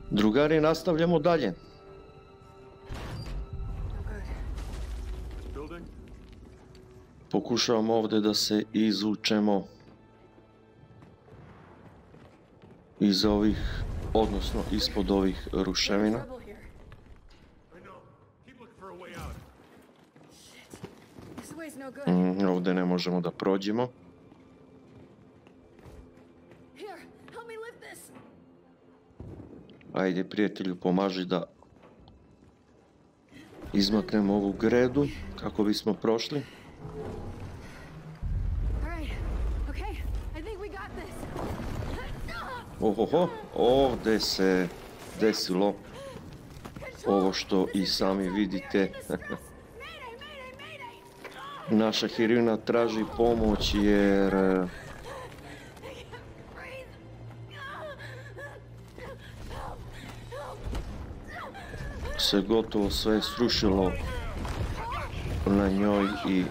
Drugari, nastavljamo dalje. Pokušavamo ovdje da se izvučemo iz ovih, odnosno ispod ovih ruševina. Ovdje ne možemo da prođemo. Ajde, prijatelju, pomaži da izmaknemo ovu gredu kako bismo prošli. Ohoho, ovdje se desilo ovo što i sami vidite. Naša heroina traži pomoć jer se gotovo sve srušilo na njoj i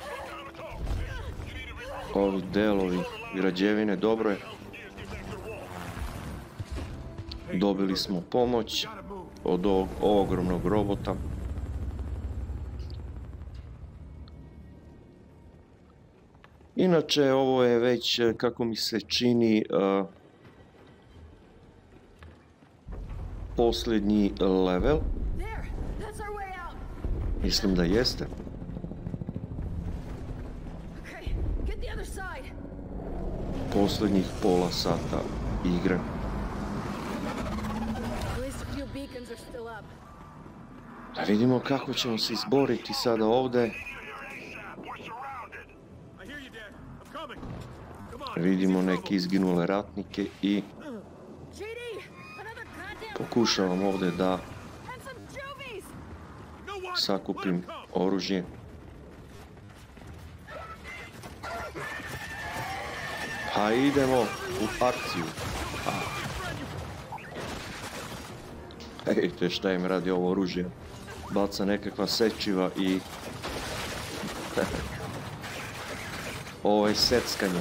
ovi delovi građevine. Dobro je. Dobili smo pomoć od ovog ogromnog robota. Inače, ovo je već, kako mi se čini, posljednji level. Mislim da jeste. Posljednjih pola sata igre. Da vidimo kako ćemo se izboriti sada ovdje. Vidimo neke izginule ratnike i pokušavam ovdje da sakupim oružje. Pa idemo u akciju. Vidite šta im radi ovo oružje. Baca nekakva sečiva i ovo je seckanje.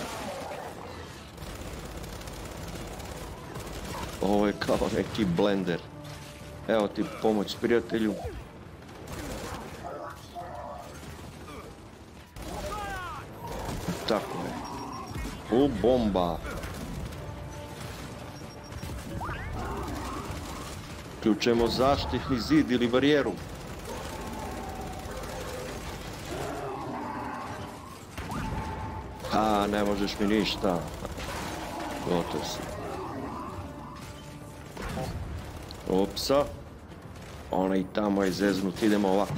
Ovo je kao neki blender. Evo ti pomoć, prijatelju. Tako je. U bomba. Uključujemo zaštitni zid ili barijeru. A, ne možeš mi ništa. Gotov si. Opsa. Onaj tamo je zeznut, idemo ovako.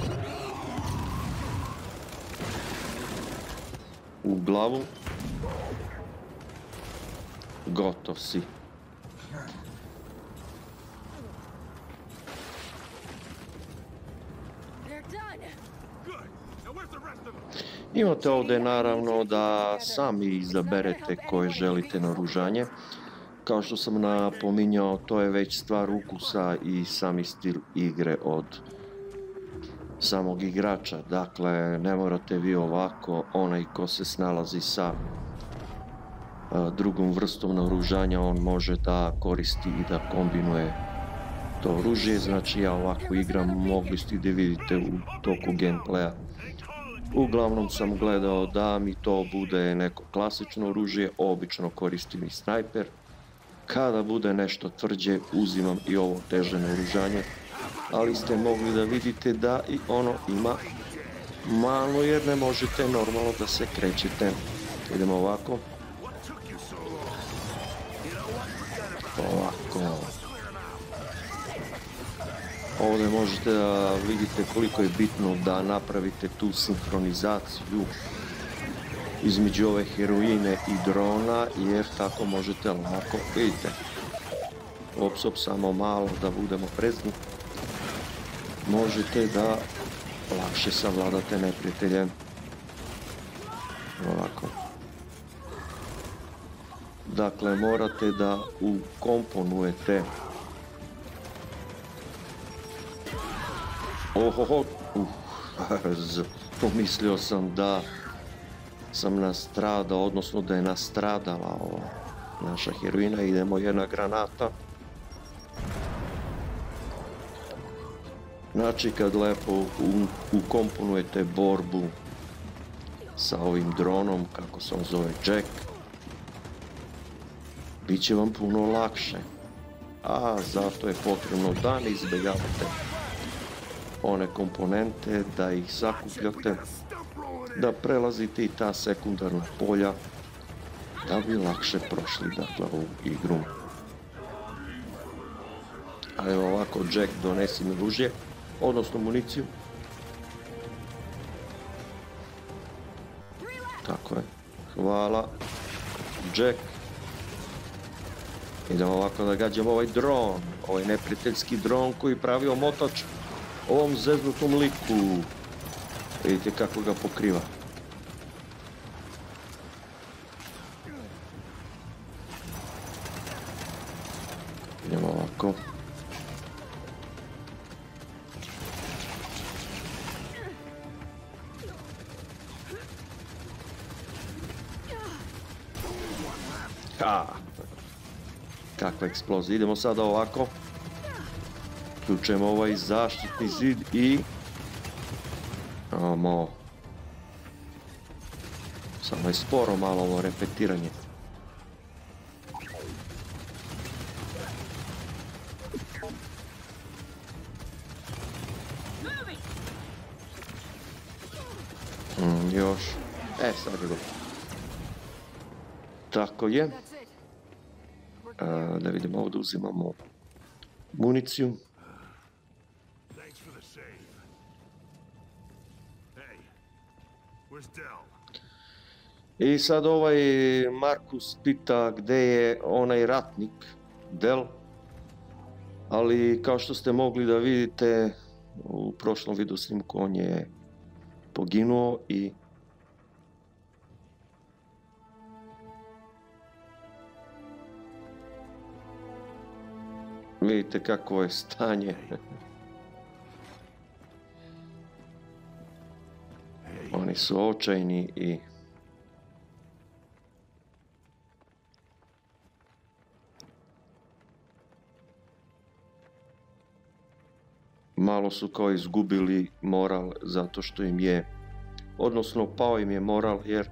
U glavu. Gotov si. Imate ovdje naravno da sami izaberete koje želite naoružanje. Kao što sam napominjao, to je već stvar ukusa i sami stil igre od samog igrača. Dakle, ne morate vi ovako, onaj ko se snalazi sa drugom vrstom naoružanja, on može da koristi i da kombinuje to oružje. Znači, ja ovako igram, mogli ste da vidite u toku gameplaya. Uglavnom sam gledao da mi to bude neko klasično oružje, obično koristim i snajper. Kada bude nešto tvrđe, uzimam i ovo teže naoružanje, ali ste mogli da vidite da i ono ima malo jer ne možete normalno da se krećete. Idemo ovako. Ovako. Ovdje možete da vidite koliko je bitno da napravite tu sinhronizaciju između ove heroine i drona, jer tako možete lako, vidite, ops, samo malo da budemo prezni, možete da lakše savladate neprijatelje. Ovako. Dakle, morate da ukomponujete. Ohoho, pomislio sam da sam nastradao, odnosno da je nastradala ova naša heroina. Idemo, jedna granata. Znači kad lepo ukomponujete borbu sa ovim dronom, kako se on zove, Jack, bit će vam puno lakše. A zato je potrebno da ne izbjegavate one komponente, da ih sakupljate, da prelazite i ta sekundarna polja, da bi lakše prošli, dakle, ovu igru. A evo ovako, Jack, donesi mi oružje, odnosno municiju. Tako je. Hvala, Jack. Idemo ovako da gađamo ovaj dron, ovaj neprijateljski dron koji pravi omotač ovom zeznutom liku. Vidite kako ga pokriva. Idemo ovako. Ha! Kakva eksplozija. Idemo sada ovako. Uključujemo ovaj zaštitni zid i... Samo je sporo malo ovo repetiranje. Još. Sad je dobro. Tako je. Da vidimo, ovdje uzimamo municiju. I sad ovaj Markus pita gdje je onaj ratnik, Del. Ali kao što ste mogli da vidite u prošlom video snimku, on je poginuo i vidite kako je stanje. Oni su očajni i malo su kao izgubili moral zato što im je, odnosno pao im je moral jer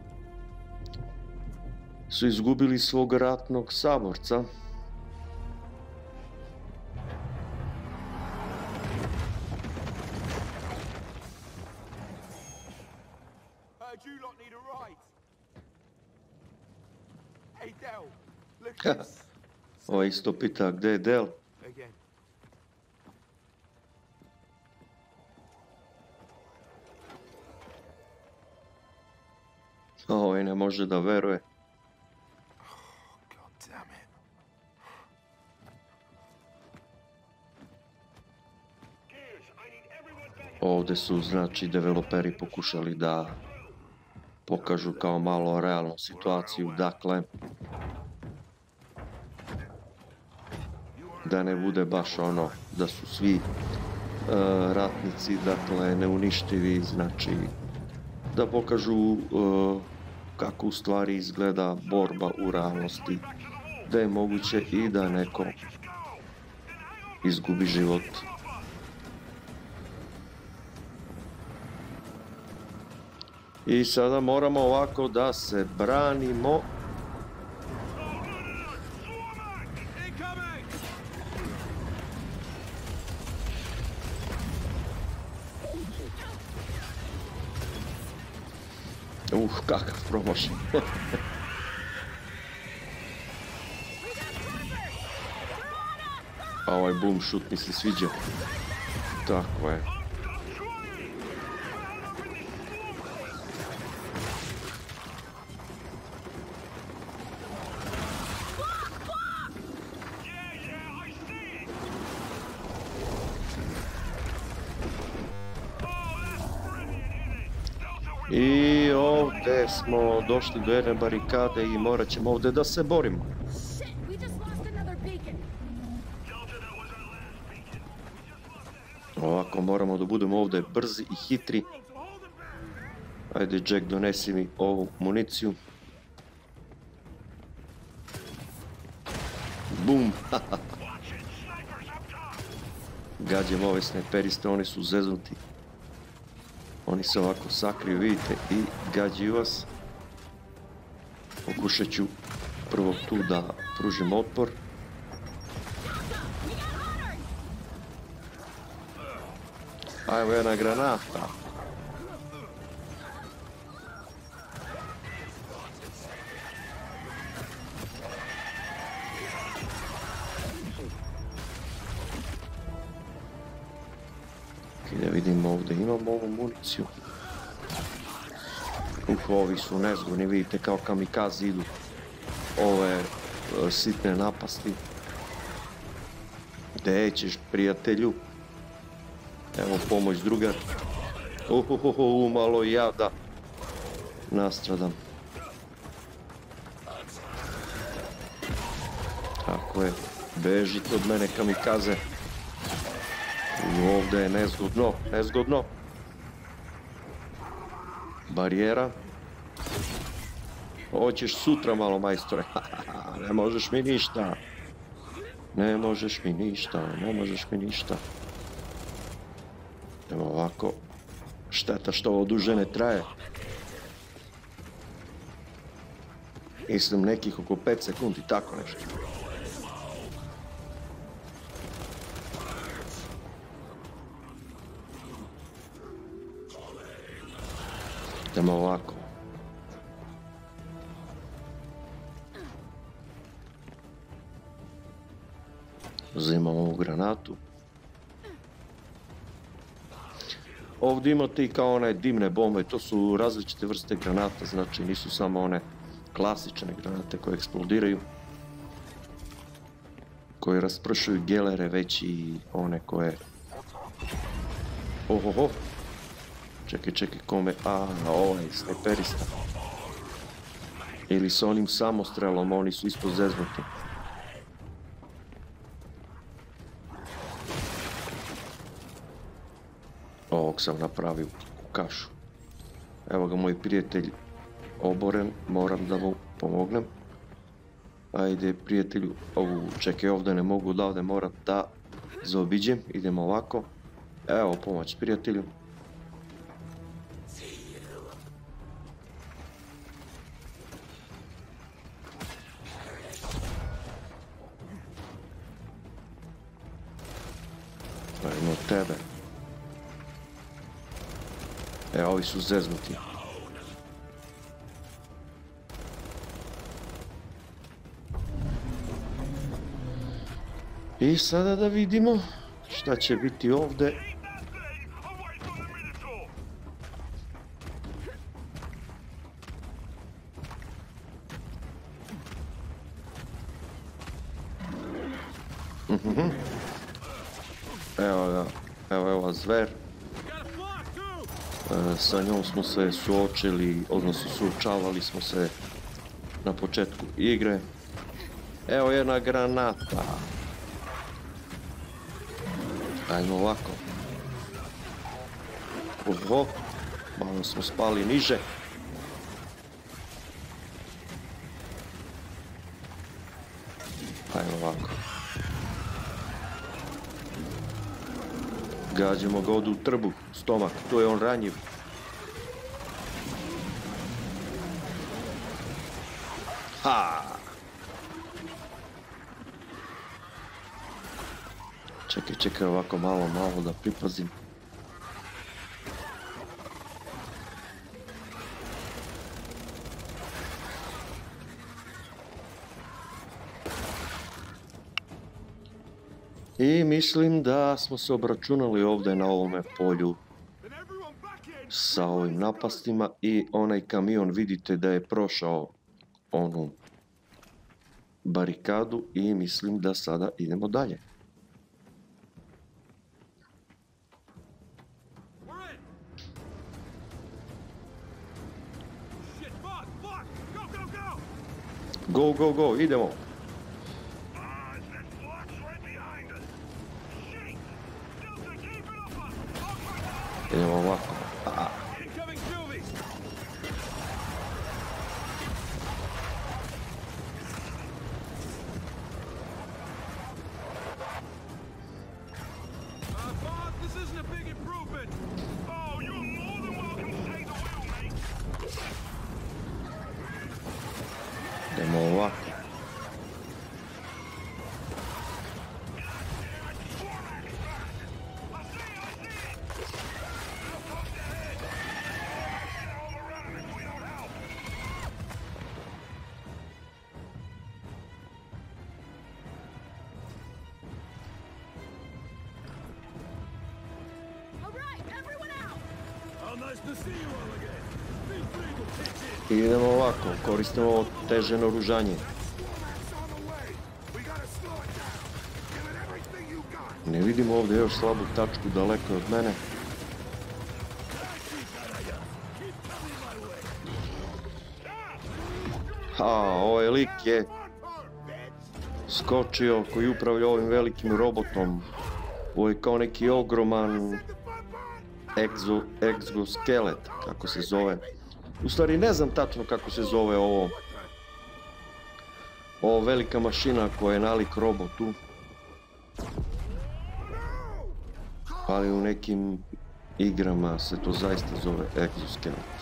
su izgubili svog ratnog saborca. Ovo isto pita gdje je Del. Ovo ne može da veruje. Ovdje su, znači, developeri pokušali da pokažu kao malo realnu situaciju, dakle, da ne bude baš ono da su svi ratnici, dakle, neuništivi, znači, da pokažu kako u stvari izgleda borba u realnosti, da je moguće i da neko izgubi život. I sada moramo ovako da se branimo. Kakav promošen. A ovaj boom shoot mi se sviđa. Tako je. I ovdje smo došli do jedne barikade i morat ćemo ovdje da se borimo. Ovako moramo da budemo ovdje brzi i hitri. Ajde Jack, donesi mi ovu municiju. Bum! Gađem ove snajperiste, oni su zeznuti. Oni se ovako sakriju, vidite, i gađaju vas. Pokušat ću prvo tu da pružim otpor. A evo jedna granata. Da vidimo ovdje, imamo ovu municiju. Ovi su nezgodni, vidite kao kamikaze idu ove sitne napasti. Gdje ćeš, prijatelju? Evo pomoć drugar. Malo i ja da nastradam. Tako je, bežite od mene kamikaze. Ovdje je nezgodno, nezgodno. Barijera. Hoćeš sutra malo, majstore. Ne možeš mi ništa. Ne možeš mi ništa, ne možeš mi ništa. Evo ovako. Šteta što ovo duže ne traje. Mislim nekih oko 5 sekundi, tako nešto. Idemo ovako. Uzimam ovu granatu. Ovdje imate i kao one dimne bombe, to su različite vrste granata, znači nisu samo one klasične granate koje eksplodiraju, koje raspršuju gelere, već i one koje... Ohoho! Čekaj, kome... ovaj snajperista. Ili s onim samostrelom, oni su ispod zeznuti. Ovog sam napravio u kašu. Evo ga moj prijatelj oboren, moram da mu pomognem. Ajde prijatelju, čekaj, ovdje ne mogu odavde, moram da zaobiđem, idemo ovako. Evo pomoć prijatelju. Ajmo tebe. Evo, ovi su zeznuti. I sada da vidimo šta će biti ovdje. Evo ga, evo zver. Sa njom smo se suočili, odnosno suočavali smo se na početku igre. Evo jedna granata. Ajmo ovako. Oho, malo smo spali niže. Ajmo ovako. Gađamo ga ovdje u trbuh, stomak, tu je on ranjiv. Ha! Čekaj, ovako malo da pripazim. I mislim da smo se obračunali ovdje na ovome polju sa ovim napastima i onaj kamion vidite da je prošao onu barikadu i mislim da sada idemo dalje. Go, idemo! Idemo ovako. Idemo ovako, koristimo ovo teže naoružanje. Ne vidim ovdje još slabu tačku daleko od mene. Ovaj lik je skočio koji upravlja ovim velikim robotom. Ovo je kao neki ogroman egzoskelet, kako se zove. U stvari ne znam tačno kako se zove ovo velika mašina koja je nalik robotu. Ali u nekim igrama se to zaista zove egzoskelet.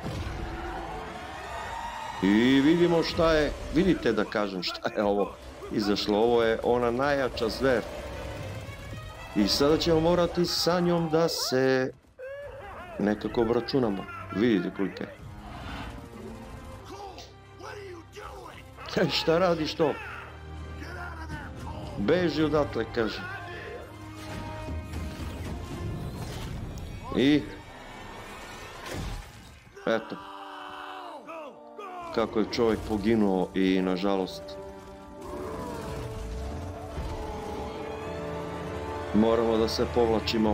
I vidimo šta je, vidite da kažem šta je ovo izašlo, ovo je ona najjača zver. I sada ćemo morati sa njom da se nekako obračunamo, vidite koliko je. Šta radiš to? Beži odatle, kaže. I eto kako je čovjek poginuo i nažalost moramo da se povlačimo.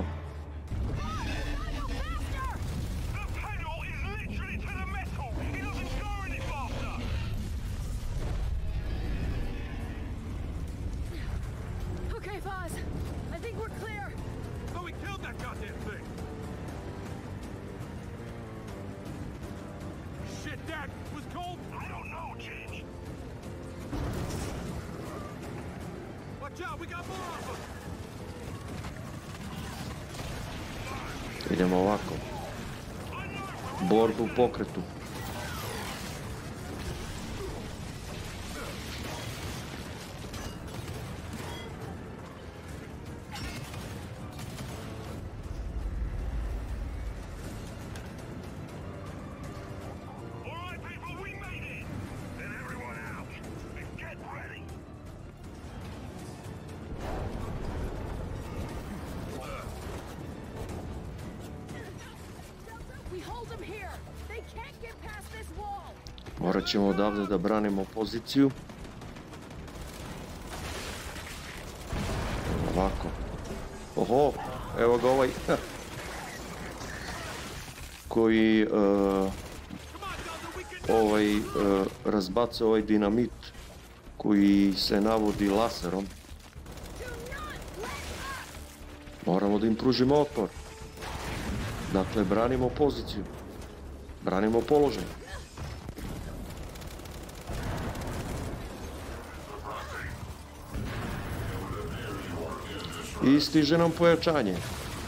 Idemo ovako. Borbu u pokretu. Morat ćemo odavde da branimo poziciju. Ovako. Oho, evo ga ovaj koji razbaca ovaj dinamit koji se navodi laserom. Moramo da im pružimo otpor. Dakle, branimo poziciju. Branimo položaj. I stiže nam pojačanje.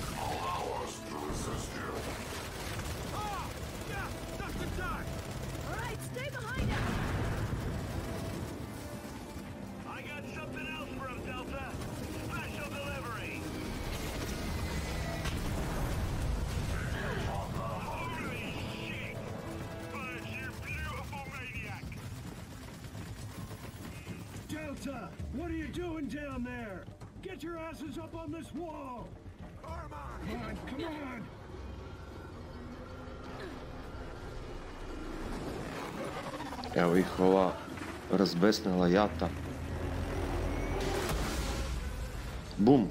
Delta, what are you doing down there? Get your asses up on this wall! Come on, come on! Evo ih ova razbesnela jata. Bum!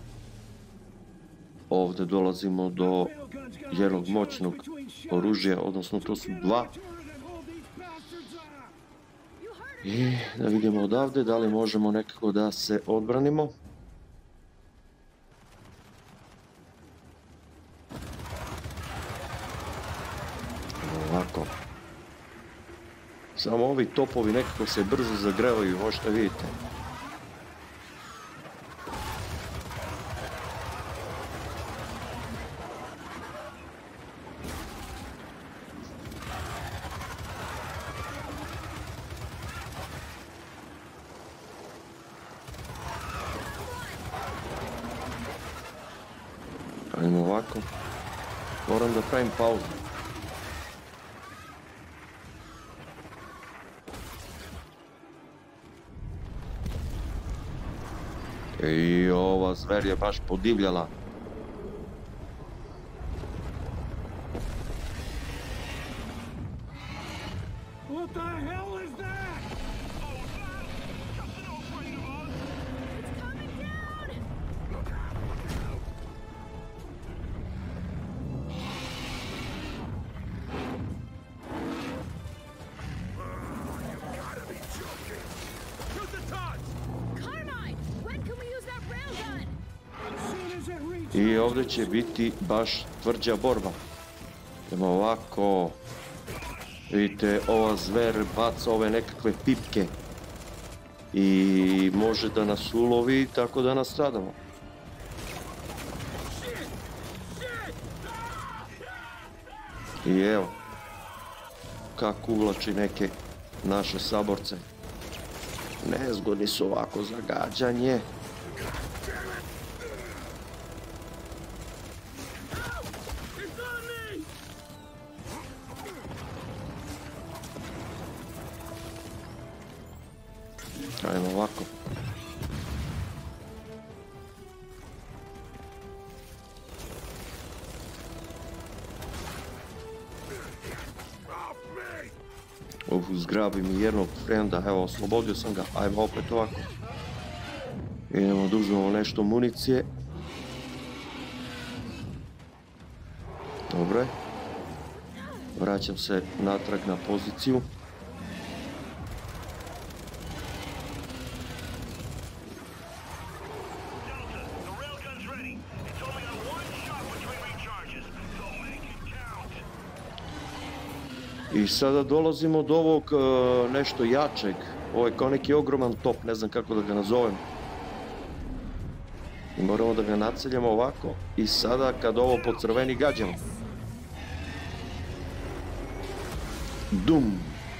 Ovdje dolazimo do jednog moćnog oružja, odnosno to su dva. I da vidimo odavde da li možemo nekako da se odbranimo. Ovako. Samo ovi topovi nekako se brzo zagrevaju, možete vidite. Ajmo ovako. Moram da pravim pauzu. I ova zver je baš podivljala. the hell is that? It's coming down! Shoot the tots! Carmine! When can we use that railgun? As soon as it reaches... I ovdje će biti baš tvrđa borba. Idemo ovako. Vidite, ova zver baca ove nekakve pipke. I može da nas ulovi tako da nas stradamo. I evo. Kako uvlači neke naše saborce. Nezgodni su ovako za gađanje. Ajmo ovako. Zgrabim i jednog frenda, evo oslobodio sam ga, ajmo opet ovako. Idemo da uzmemo nešto municije. Dobro je. Vraćam se natrag na poziciju. I sada dolazimo do ovog nešto jačeg. Ovo je kao neki ogroman top, ne znam kako da ga nazovem. I moramo da ga naceljamo ovako. I sada kad ovo po crveni gađamo. Dum!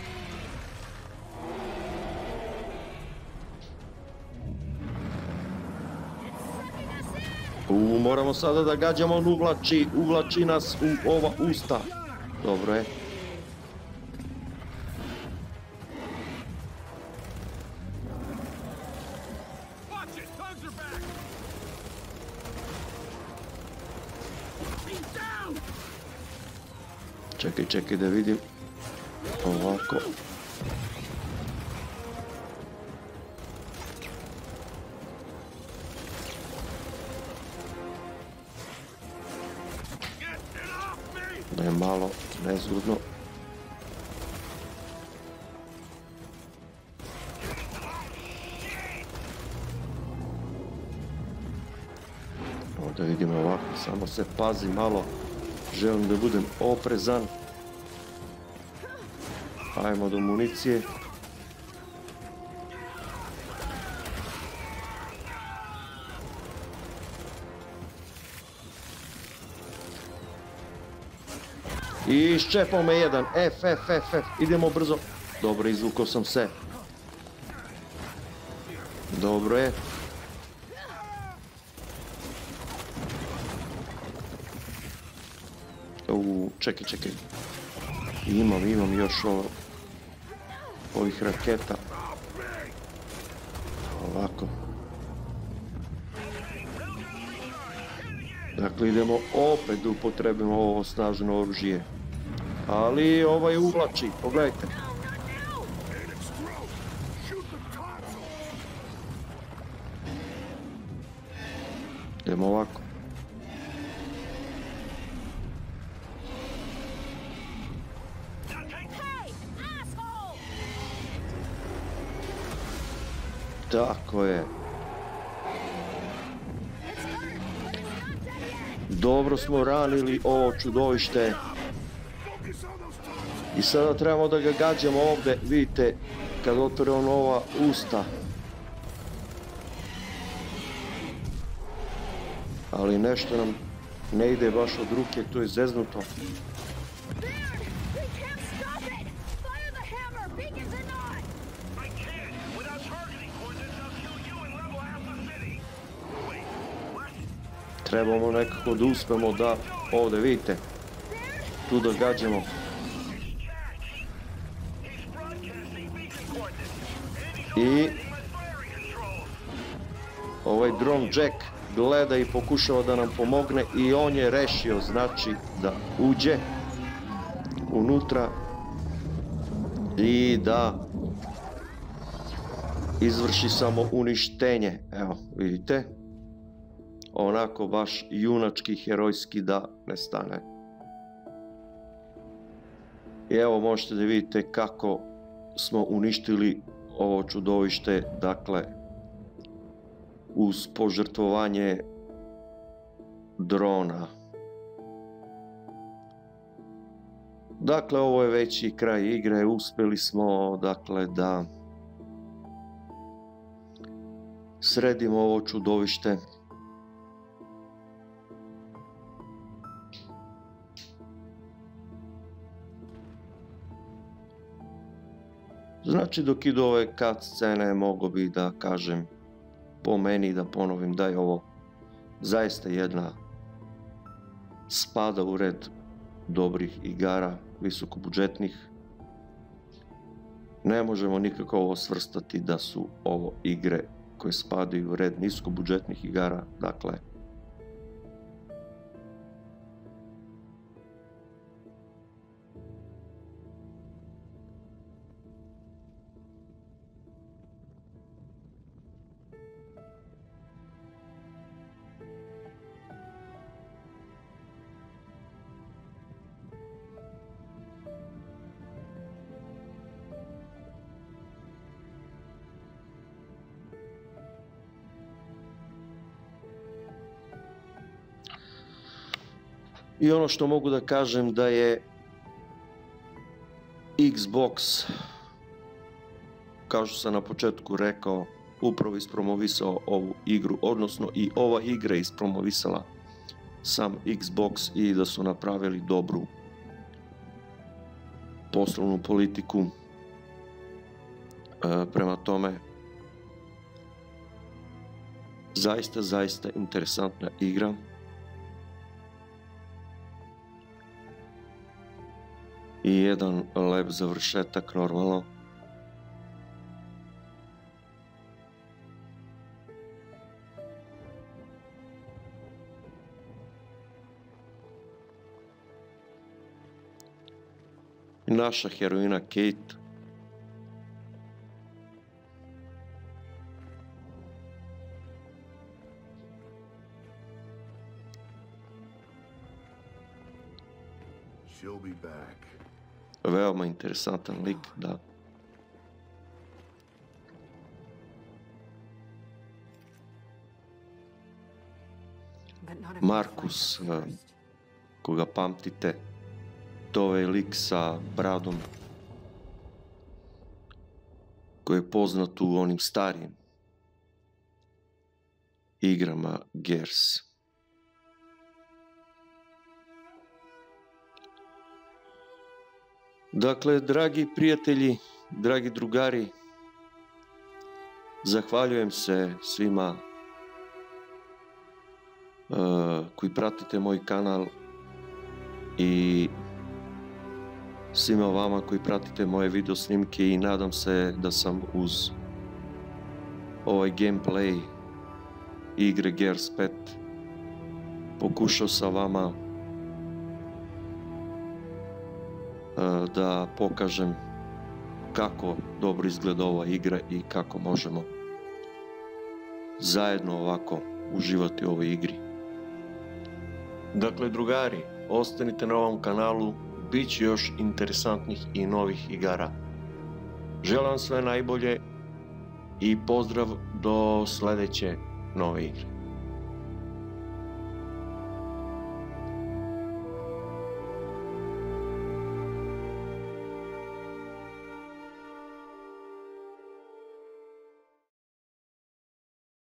Moramo sada da gađamo, on uvlači nas u ova usta. Dobro je. Čekaj da vidim. Ovako. Da je malo nezgodno. Da vidimo ovako, samo se pazi malo. Želim da budem oprezan. Ajmo do municije. I iščepao me jedan. F. Idemo brzo. Dobro, izvukao sam se. Dobro je. Čekaj. Imam još ovih raketa. Ovako. Dakle, idemo opet da upotrebimo ovo snažno oružje. Ali ovaj uvlači, pogledajte. Idemo ovako. Tako je. Dobro smo ranili ovo čudovište. I sada trebamo da ga gađamo ovdje, vidite, kad otvore on ova usta. Ali nešto nam ne ide baš od ruke, to je zeznuto. Trebamo nekako da uspemo da ovdje, vidite, tu da gađamo. I ovaj drone Jack gleda i pokušava da nam pomogne i on je rešio, znači, da uđe unutra i da izvrši samo uništenje. Evo, vidite, onako baš junački, herojski da ne stane. I evo možete da vidite kako smo uništili ovo čudovište, dakle, uz požrtvovanje drona. Dakle, ovo je već i kraj igre, uspjeli smo, dakle, da sredimo ovo čudovište. Znači, dok idu ove cut scene, mogo bi da kažem, po meni, da ponovim da je ovo zaista jedna spada u red dobrih igara, visokobudžetnih. Ne možemo nikako ovo svrstati da su ovo igre koje spadaju u red niskobudžetnih igara, dakle, i ono što mogu da kažem da je Xbox, kao što sam na početku rekao, upravo ispromovisao ovu igru, odnosno i ova igra je ispromovisala sam Xbox i da su napravili dobru poslovnu politiku. Prema tome, zaista interesantna igra. I jedan lep završetak, normalno. I naša heroina Kate. She'll be back. Veoma interesantan lik, da. Markus, koga pamtite, to je lik sa bradom koji je poznat u onim starijim igrama Gears. Dakle, dragi prijatelji, dragi drugari, zahvaljujem se svima koji pratite moj kanal i svima vama koji pratite moje video snimke i nadam se da sam uz ovaj gameplay igre Gears 5 pokušao sa vama da pokažem kako dobro izgleda ova igra i kako možemo zajedno ovako uživati u ovoj igri. Dakle, drugari, ostanite na ovom kanalu, bit će još interesantnih i novih igara. Želim vam sve najbolje i pozdrav do sljedeće nove igre.